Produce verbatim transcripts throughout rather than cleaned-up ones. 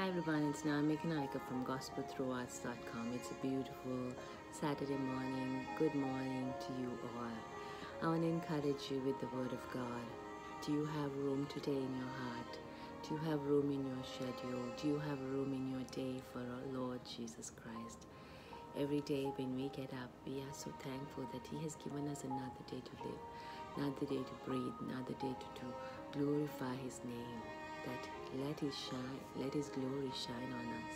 Hi everyone, it's Naomi Kanaika from gospel through arts dot com. It's a beautiful Saturday morning. Good morning to you all. I want to encourage you with the Word of God. Do you have room today in your heart? Do you have room in your schedule? Do you have room in your day for our Lord Jesus Christ? Every day when we get up, we are so thankful that He has given us another day to live, another day to breathe, another day to, to glorify His name. That let His shine, let His glory shine on us.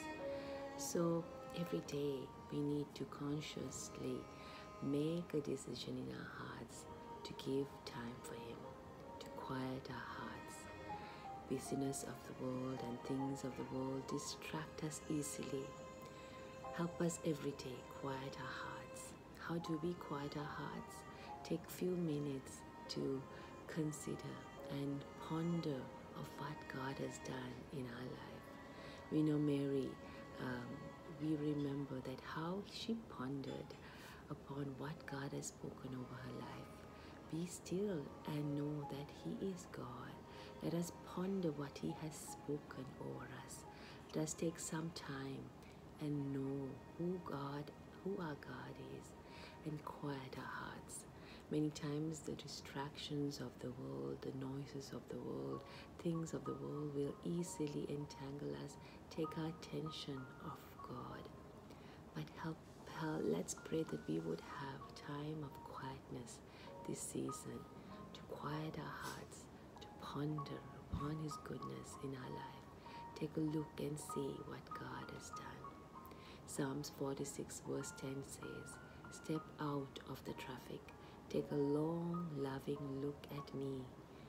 So every day we need to consciously make a decision in our hearts to give time for Him, to quiet our hearts. Busyness of the world and things of the world distract us easily. Help us every day quiet our hearts. How do we quiet our hearts? Take few minutes to consider and ponder of what God has done in our life. We know Mary, um, we remember that how she pondered upon what God has spoken over her life. Be still and know that He is God. Let us ponder what He has spoken over us. Let us take some time and know who God, who our God is, and quiet our hearts. Many times the distractions of the world, the noises of the world, things of the world will easily entangle us, take our attention off God. But help, help, let's pray that we would have time of quietness this season, to quiet our hearts, to ponder upon His goodness in our life. Take a look and see what God has done. Psalms forty-six verse ten says, "Step out of the traffic. Take a long, loving look at me,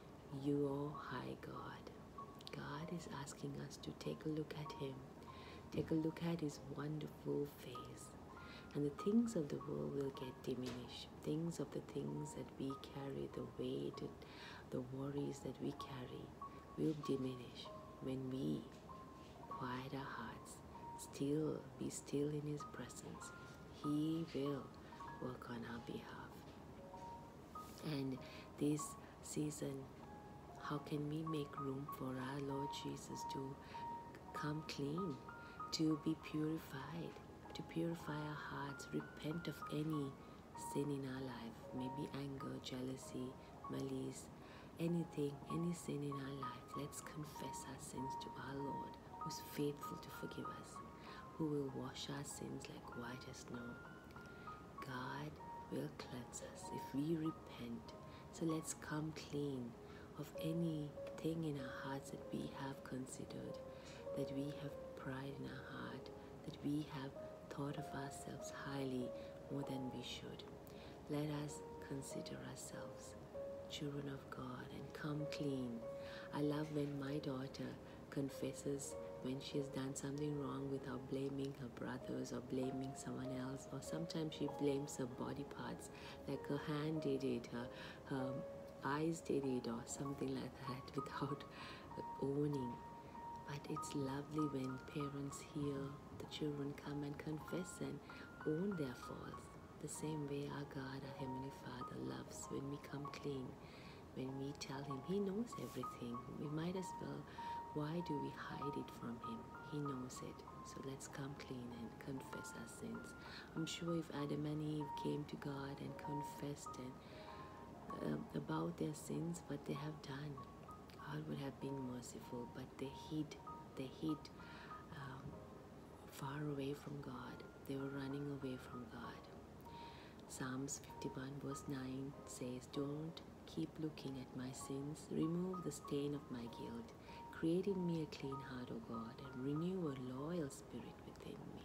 your high God." God is asking us to take a look at Him. Take a look at His wonderful face. And the things of the world will get diminished. Things of the things that we carry, the weight, the worries that we carry will diminish when we quiet our hearts, still be still in His presence. He will work on our behalf. And this season, how can we make room for our Lord Jesus to come clean, to be purified, to purify our hearts, repent of any sin in our life, maybe anger, jealousy, malice, anything, any sin in our life. Let's confess our sins to our Lord, who's faithful to forgive us, who will wash our sins like white as snow. God will cleanse us if we repent. So let's come clean of anything in our hearts that we have considered, that we have pride in our heart, that we have thought of ourselves highly more than we should. Let us consider ourselves children of God and come clean. I love when my daughter confesses when she has done something wrong without blaming her brothers or blaming someone else, or sometimes she blames her body parts, like her hand did it, her, her eyes did it, or something like that, without owning. But it's lovely when parents hear the children come and confess and own their faults. The same way our God, our Heavenly Father, loves when we come clean, when we tell Him. He knows everything. We might as well, why do we hide it from Him? He knows it. So let's come clean and confess our sins. I'm sure if Adam and Eve came to God and confessed and, uh, about their sins, what they have done, God would have been merciful, but they hid, they hid um, far away from God. They were running away from God. Psalms fifty-one verse nine says, "Don't keep looking at my sins. Remove the stain of my guilt. Create in me a clean heart, O God, and renew a loyal spirit within me."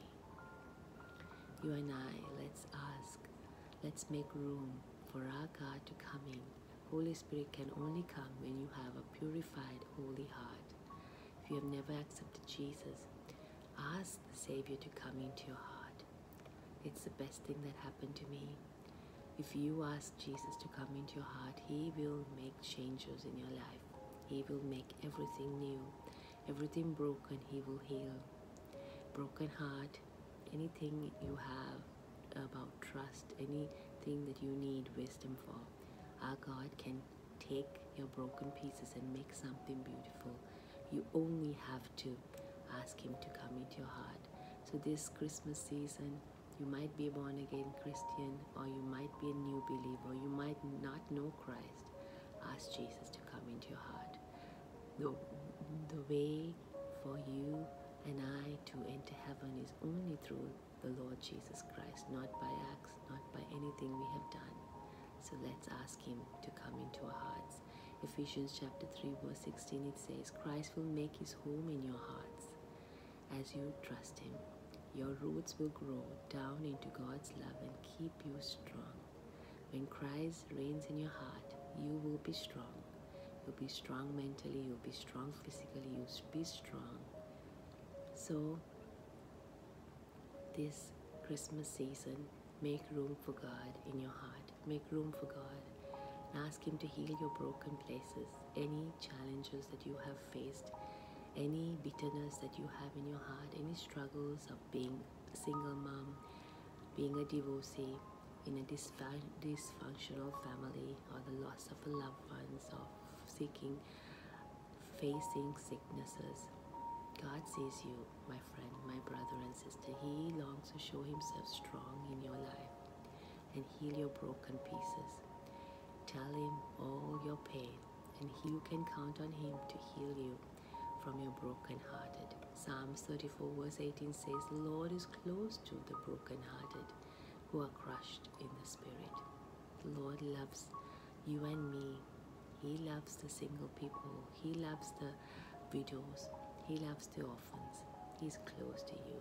You and I, let's ask, let's make room for our God to come in. Holy Spirit can only come when you have a purified, holy heart. If you have never accepted Jesus, ask the Savior to come into your heart. It's the best thing that happened to me. If you ask Jesus to come into your heart, He will make changes in your life. He will make everything new. Everything broken, He will heal. Broken heart, anything you have about trust, anything that you need wisdom for, our God can take your broken pieces and make something beautiful. You only have to Ask Him to come into your heart. So this Christmas season, you might be a born-again Christian, or you might be a new believer, you might not know Christ. Ask Jesus to come into your heart. The, the way for you and I to enter heaven is only through the Lord Jesus Christ, not by acts, not by anything we have done. So let's ask Him to come into our hearts. Ephesians chapter three verse sixteen, it says, Christ will make His home in your hearts as you trust Him. Your roots will grow down into God's love and keep you strong. When Christ reigns in your heart, you will be strong. You'll be strong mentally, you'll be strong physically, you'll be strong. So, this Christmas season, make room for God in your heart. Make room for God. And ask Him to heal your broken places, any challenges that you have faced, any bitterness that you have in your heart, any struggles of being a single mom, being a divorcee, in a dysfunctional family, or the loss of a loved ones, or seeking, facing sicknesses. God sees you, my friend, my brother and sister. He longs to show Himself strong in your life and heal your broken pieces. Tell Him all your pain, and you can count on Him to heal you from your broken-hearted. Psalms thirty-four verse eighteen says, the Lord is close to the broken-hearted who are crushed in the spirit. The Lord loves you and me. He loves the single people. He loves the widows. He loves the orphans. He's close to you.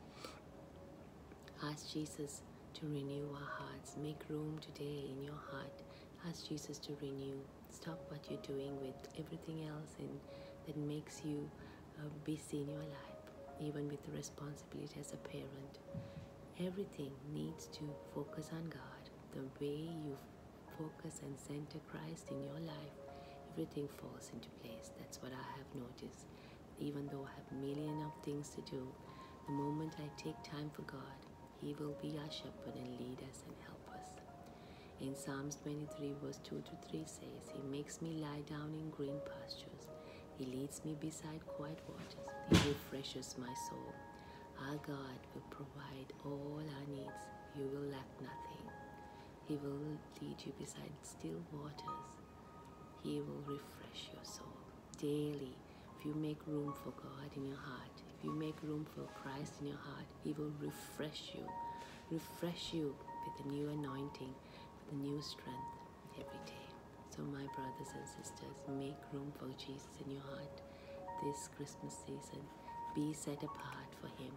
Ask Jesus to renew our hearts. Make room today in your heart. Ask Jesus to renew. Stop what you're doing with everything else and that makes you uh, busy in your life, even with the responsibility as a parent. Everything needs to focus on God. The way you focus and center Christ in your life, everything falls into place. That's what I have noticed. Even though I have a million of things to do, the moment I take time for God, He will be our shepherd and lead us and help us. In Psalms twenty-three verse two to three says, He makes me lie down in green pastures. He leads me beside quiet waters. He refreshes my soul. Our God will provide all our needs. You will lack nothing. He will lead you beside still waters. He will refresh your soul daily. If you make room for God in your heart, if you make room for Christ in your heart, He will refresh you, refresh you with a new anointing, with a new strength every day. So my brothers and sisters, make room for Jesus in your heart this Christmas season. Be set apart for Him.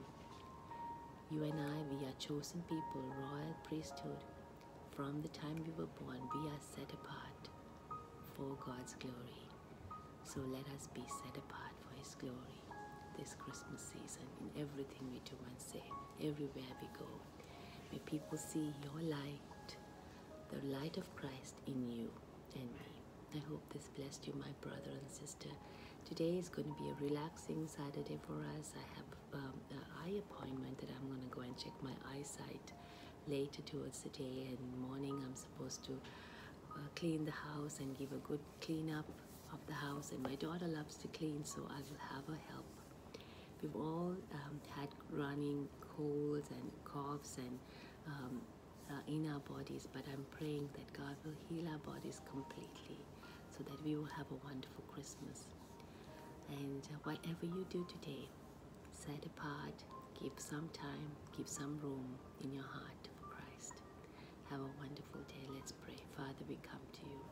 You and I, we are chosen people, royal priesthood. From the time we were born, we are set apart for God's glory. So let us be set apart for His glory this Christmas season in everything we do and say, everywhere we go. May people see your light, the light of Christ in you and me. I hope this blessed you, my brother and sister. Today is going to be a relaxing Saturday for us. I have um, an eye appointment that I'm going to go and check my eyesight later towards the day, and morning I'm supposed to uh, clean the house and give a good clean up of the house, and my daughter loves to clean, so I will have her help. We've all um, had running colds and coughs and um, uh, in our bodies, but I'm praying that God will heal our bodies completely so that we will have a wonderful Christmas. And uh, whatever you do today, set apart, give some time, give some room in your heart for Christ. Have a wonderful day. Let's pray. Father, we come to you.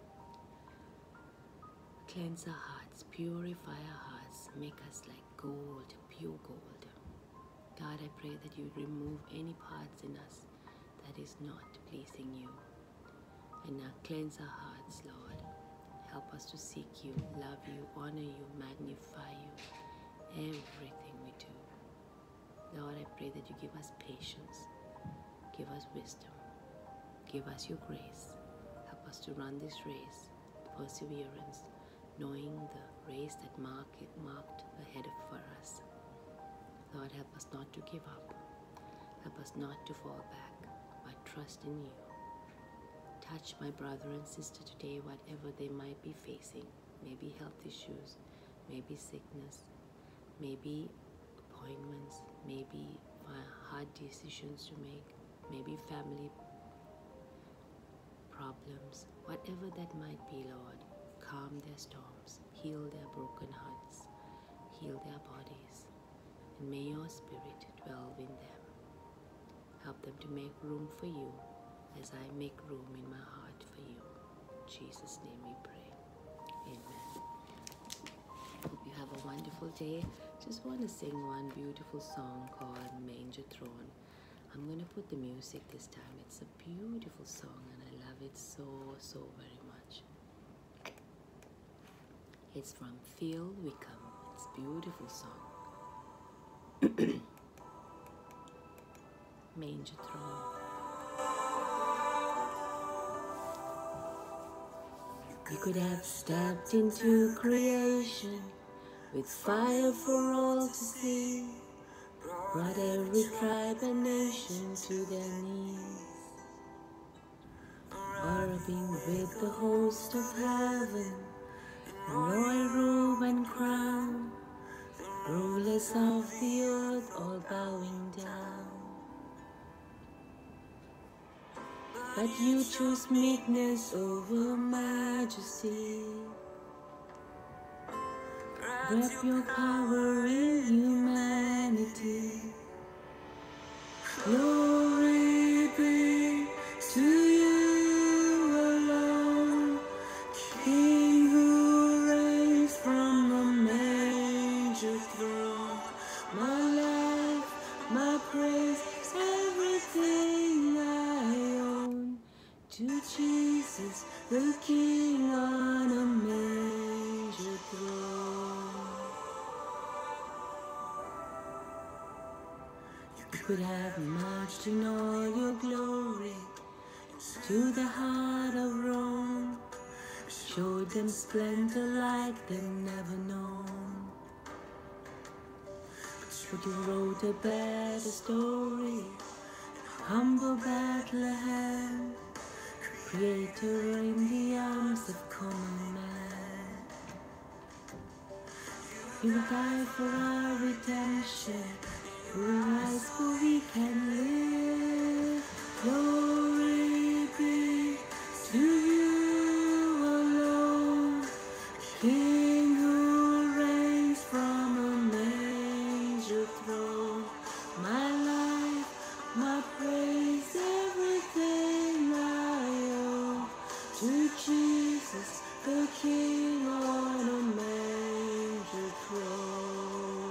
Cleanse our hearts, purify our hearts, make us like gold, pure gold. God, I pray that you remove any parts in us that is not pleasing you. And now cleanse our hearts, Lord. Help us to seek you, love you, honor you, magnify you, everything we do. Lord, I pray that you give us patience, give us wisdom, give us your grace. Help us to run this race, perseverance, knowing the race that mark it marked ahead of for us. Lord, help us not to give up. Help us not to fall back, but trust in you. Touch my brother and sister today, whatever they might be facing. Maybe health issues, maybe sickness, maybe disappointments, maybe hard decisions to make, maybe family problems, whatever that might be, Lord. Calm their storms, heal their broken hearts, heal their bodies, and may your spirit dwell in them. Help them to make room for you as I make room in my heart for you. In Jesus' name we pray. Amen. Hope you have a wonderful day. Just want to sing one beautiful song called Manger Throne. I'm going to put the music this time. It's a beautiful song and I love it so, so very much. It's from Phil Wickham. It's a beautiful song. Manger Throne. You could have stepped into creation with fire for all to see, brought every tribe and nation to their knees, or being with the host of heaven, in royal robe and crown, rulers of the earth all bowing down. But you choose meekness over majesty, wrap your power in humanity. Glory be to you alone, King who reigns from the manger throne. My life, my praise, everything I own, to Jesus, the King on a manger throne. You could have marched in all your glory to the heart of Rome, showed them splendor like they've never known. But you wrote a better story, humble Bethlehem, creator in the arms of common man. You died for our redemption, you rise so we can live. Glory be to you alone, King who reigns from a manger throne. My life, my praise, everything I own, to Jesus, the King on a manger throne.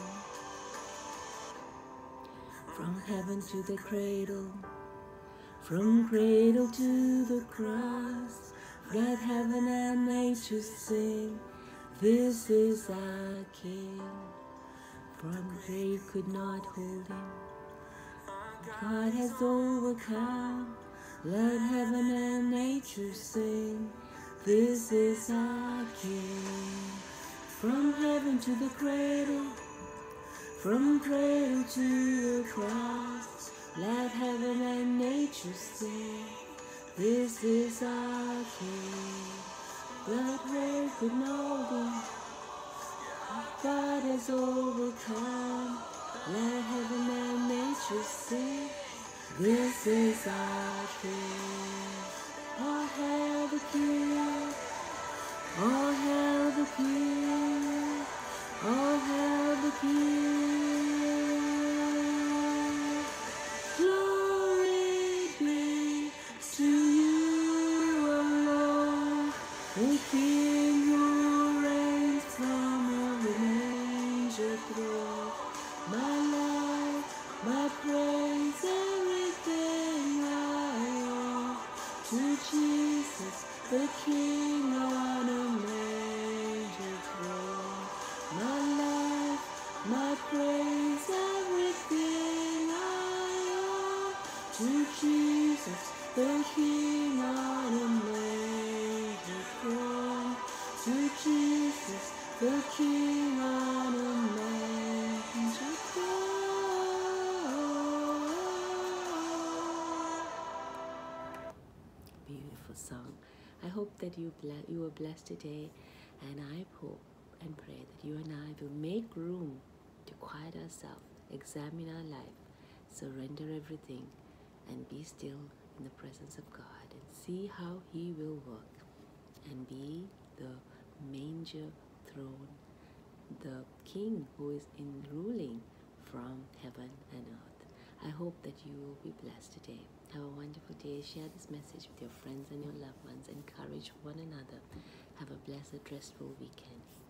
From heaven to the cradle, from cradle to the cross, let heaven and nature sing, this is our King. From grave could not hold him, God has overcome. Let heaven and nature sing, this is our King. From heaven to the cradle, from cradle to the cross, let heaven and nature sing, this is our King. Let grave could not hold him, God has overcome. Let heaven and nature sing, this is our King. All hail the King, all hail the King, all hail the King. Glory be to you alone, the King who reigns from a manger throne. My life, my praise, everything I own, to Jesus, the King on a manger throne. My life, my praise, everything I own, to Jesus, the King on a manger throne. To Jesus, the King on a manger throne. Beautiful song. I hope that you ble you were blessed today, and I hope and pray that you and I will make room to quiet ourselves, examine our life, surrender everything, and be still in the presence of God and see how He will work and be the manger throne, the King who is in ruling from heaven and earth. I hope that you will be blessed today. Have a wonderful day. Share this message with your friends and your loved ones. Encourage one another. Have a blessed, restful weekend.